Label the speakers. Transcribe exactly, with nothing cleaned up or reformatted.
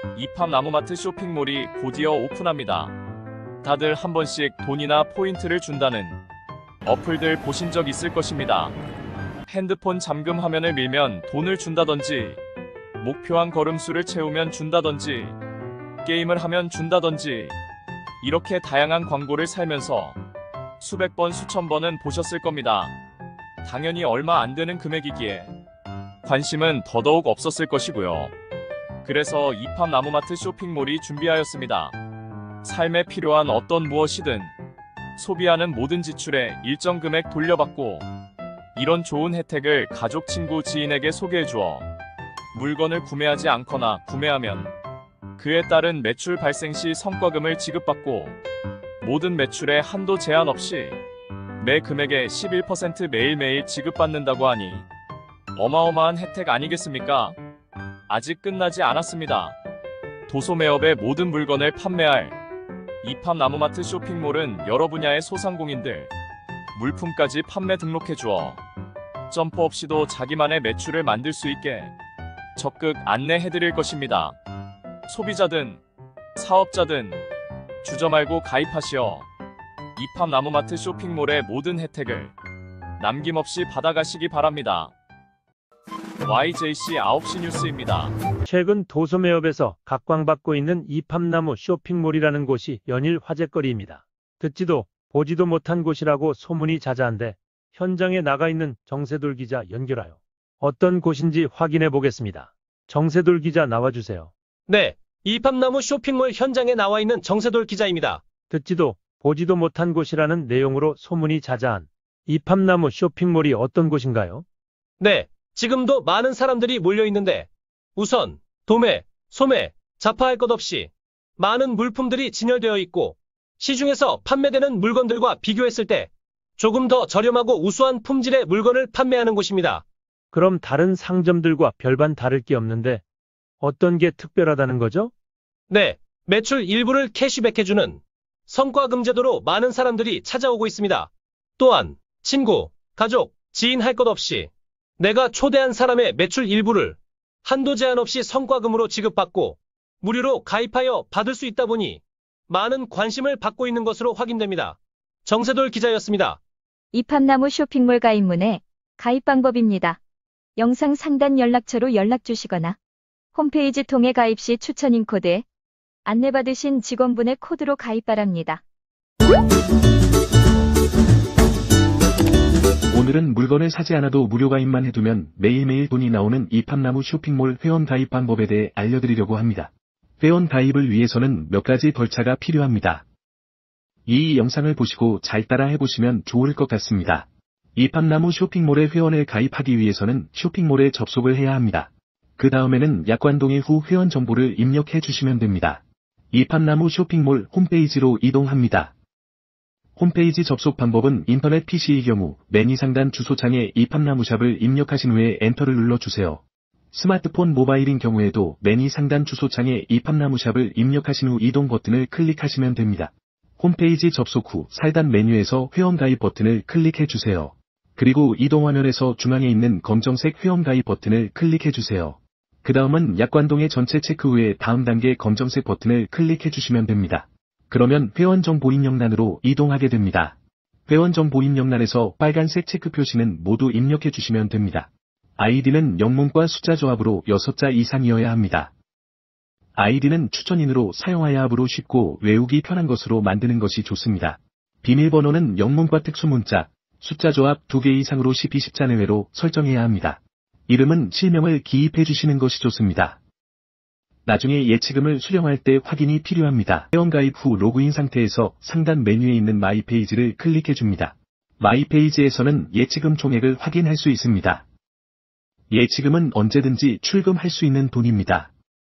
Speaker 1: 이팝나무마트 쇼핑몰이 곧이어 오픈합니다. 다들 한 번씩 돈이나 포인트를 준다는 어플들 보신 적 있을 것입니다. 핸드폰 잠금 화면을 밀면 돈을 준다든지, 목표한 걸음수를 채우면 준다든지, 게임을 하면 준다든지, 이렇게 다양한 광고를 살면서 수백 번 수천 번은 보셨을 겁니다. 당연히 얼마 안 되는 금액이기에 관심은 더더욱 없었을 것이고요. 그래서 이팝나무마트 쇼핑몰이 준비하였습니다. 삶에 필요한 어떤 무엇이든 소비하는 모든 지출에 일정 금액 돌려받고, 이런 좋은 혜택을 가족, 친구, 지인에게 소개해주어 물건을 구매하지 않거나 구매하면 그에 따른 매출 발생 시 성과금을 지급받고, 모든 매출에 한도 제한 없이 매 금액의 십일 퍼센트 매일매일 지급받는다고 하니 어마어마한 혜택 아니겠습니까? 아직 끝나지 않았습니다. 도소매업의 모든 물건을 판매할 이팝나무마트 쇼핑몰은 여러 분야의 소상공인들 물품까지 판매 등록해 주어 점포 없이도 자기만의 매출을 만들 수 있게 적극 안내해 드릴 것입니다. 소비자든 사업자든 주저 말고 가입하시어 이팝나무마트 쇼핑몰의 모든 혜택을 남김없이 받아가시기 바랍니다. 와이제이씨 아홉 시 뉴스입니다.
Speaker 2: 최근 도소매업에서 각광받고 있는 이팝나무 쇼핑몰이라는 곳이 연일 화제거리입니다. 듣지도 보지도 못한 곳이라고 소문이 자자한데 현장에 나가 있는 정세돌 기자 연결하여 어떤 곳인지 확인해 보겠습니다. 정세돌 기자 나와주세요.
Speaker 3: 네, 이팝나무 쇼핑몰 현장에 나와 있는 정세돌 기자입니다.
Speaker 2: 듣지도 보지도 못한 곳이라는 내용으로 소문이 자자한 이팝나무 쇼핑몰이 어떤 곳인가요?
Speaker 3: 네, 지금도 많은 사람들이 몰려 있는데 우선 도매, 소매, 자파할 것 없이 많은 물품들이 진열되어 있고, 시중에서 판매되는 물건들과 비교했을 때 조금 더 저렴하고 우수한 품질의 물건을 판매하는 곳입니다.
Speaker 2: 그럼 다른 상점들과 별반 다를 게 없는데 어떤 게 특별하다는 거죠?
Speaker 3: 네, 매출 일부를 캐시백해주는 성과금 제도로 많은 사람들이 찾아오고 있습니다. 또한 친구, 가족, 지인 할 것 없이 내가 초대한 사람의 매출 일부를 한도 제한 없이 성과금으로 지급받고 무료로 가입하여 받을 수 있다 보니 많은 관심을 받고 있는 것으로 확인됩니다. 정세돌 기자였습니다.
Speaker 4: 이팝나무 쇼핑몰 가입문의 가입 방법입니다. 영상 상단 연락처로 연락 주시거나 홈페이지 통해 가입 시 추천인 코드에 안내받으신 직원분의 코드로 가입 바랍니다.
Speaker 5: 오늘은 물건을 사지 않아도 무료 가입만 해두면 매일매일 돈이 나오는 이팝나무 쇼핑몰 회원 가입 방법에 대해 알려드리려고 합니다. 회원 가입을 위해서는 몇 가지 절차가 필요합니다. 이 영상을 보시고 잘 따라 해보시면 좋을 것 같습니다. 이팝나무 쇼핑몰에 회원을 가입하기 위해서는 쇼핑몰에 접속을 해야 합니다. 그 다음에는 약관동의 후 회원 정보를 입력해 주시면 됩니다. 이팝나무 쇼핑몰 홈페이지로 이동합니다. 홈페이지 접속 방법은 인터넷 피시의 경우 메뉴 상단 주소창에 이팝나무샵을 입력하신 후에 엔터를 눌러주세요. 스마트폰 모바일인 경우에도 메뉴 상단 주소창에 이팝나무샵을 입력하신 후 이동 버튼을 클릭하시면 됩니다. 홈페이지 접속 후 상단 메뉴에서 회원가입 버튼을 클릭해주세요. 그리고 이동 화면에서 중앙에 있는 검정색 회원가입 버튼을 클릭해주세요. 그 다음은 약관동의 전체 체크 후에 다음 단계 검정색 버튼을 클릭해주시면 됩니다. 그러면 회원 정보 입력란으로 이동하게 됩니다. 회원 정보 입력란에서 빨간색 체크 표시는 모두 입력해 주시면 됩니다. 아이디는 영문과 숫자 조합으로 여섯 자 이상이어야 합니다. 아이디는 추천인으로 사용하여야 하므로 쉽고 외우기 편한 것으로 만드는 것이 좋습니다. 비밀번호는 영문과 특수문자, 숫자 조합 두 개 이상으로 십, 이십 자 내외로 설정해야 합니다. 이름은 실명을 기입해 주시는 것이 좋습니다. 나중에 예치금을 수령할 때 확인이 필요합니다. 회원가입 후 로그인 상태에서 상단 메뉴에 있는 마이 페이지를 클릭해 줍니다. 마이 페이지에서는 예치금 총액을 확인할 수 있습니다. 예치금은 언제든지 출금할 수 있는 돈입니다.